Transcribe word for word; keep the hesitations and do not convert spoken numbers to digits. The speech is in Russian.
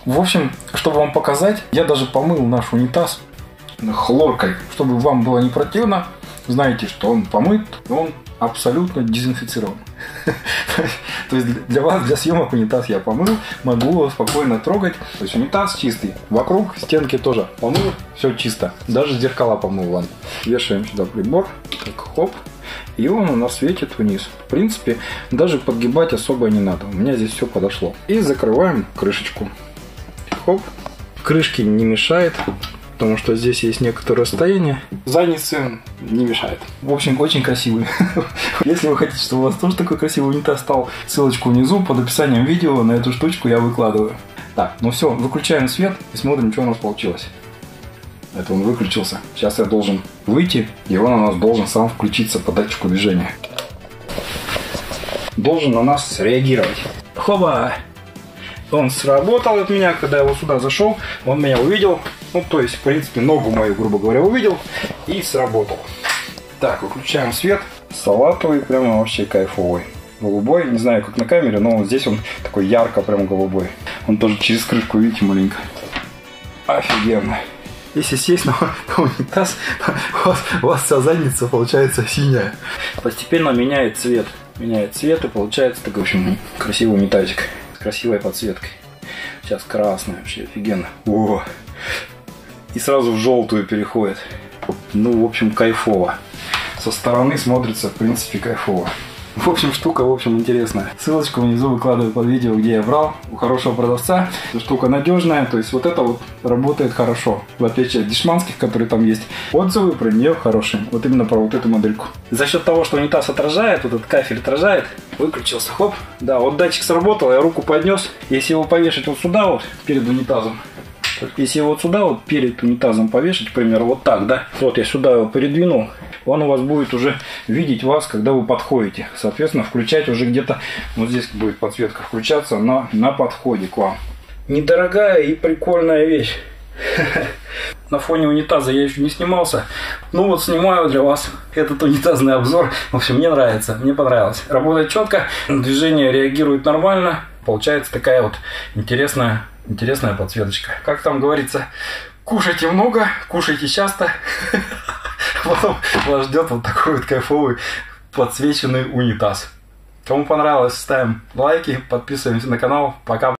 В общем, чтобы вам показать, я даже помыл наш унитаз хлоркой, чтобы вам было не противно. Знаете, что он помыт, он абсолютно дезинфицирован. То есть для вас, для съемок унитаз я помыл, могу его спокойно трогать. То есть унитаз чистый. Вокруг стенки тоже помыл, все чисто. Даже зеркала помыл вам. Вешаем сюда прибор, так, хоп. И он у нас светит вниз. В принципе, даже подгибать особо не надо. У меня здесь все подошло. И закрываем крышечку. Хоп. Крышки не мешает, потому что здесь есть некоторое расстояние. Заднице не мешает. В общем, очень красивый. Если вы хотите, чтобы у вас тоже такой красивый унитаз стал, ссылочку внизу под описанием видео на эту штучку я выкладываю. Так, ну все, выключаем свет и смотрим, что у нас получилось. Это он выключился. Сейчас я должен выйти, и он у нас должен сам включиться по датчику движения. Должен на нас среагировать. Хоба! Он сработал от меня, когда я вот сюда зашел, он меня увидел, ну то есть в принципе ногу мою, грубо говоря, увидел и сработал. Так, выключаем свет. Салатовый, прямо вообще кайфовый. Голубой, не знаю как на камере, но вот здесь он такой ярко прям голубой. Он тоже через крышку, видите, маленько. Офигенно. Если сесть на, на унитаз, у вас, у вас вся задница получается синяя. Постепенно меняет цвет. Меняет цвет и получается такой, в общем, красивый унитазик. С красивой подсветкой. Сейчас красная, вообще офигенно. О! И сразу в желтую переходит. Ну, в общем, кайфово. Со стороны смотрится, в принципе, кайфово. В общем, штука, в общем, интересная. Ссылочку внизу выкладываю под видео, где я брал у хорошего продавца. Штука надежная, то есть вот это вот работает хорошо. В отличие от дешманских, которые там есть. Отзывы про нее хорошие. Вот именно про вот эту модельку. За счет того, что унитаз отражает, вот этот кафель отражает, выключился, хоп. Да, вот датчик сработал, я руку поднес. Если его повешать вот сюда вот, перед унитазом. Если его вот сюда вот перед унитазом повешать, к примеру, вот так, да. Вот я сюда его передвинул. Он у вас будет уже видеть вас, когда вы подходите. Соответственно, включать уже где-то, вот здесь будет подсветка включаться на, на подходе к вам. Недорогая и прикольная вещь. На фоне унитаза я еще не снимался. Ну вот снимаю для вас этот унитазный обзор. В общем, мне нравится, мне понравилось. Работает четко, движение реагирует нормально. Получается такая вот интересная, интересная подсветочка. Как там говорится, кушайте много, кушайте часто. Потом вас ждет вот такой вот кайфовый подсвеченный унитаз. Кому понравилось, ставим лайки, подписываемся на канал. Пока.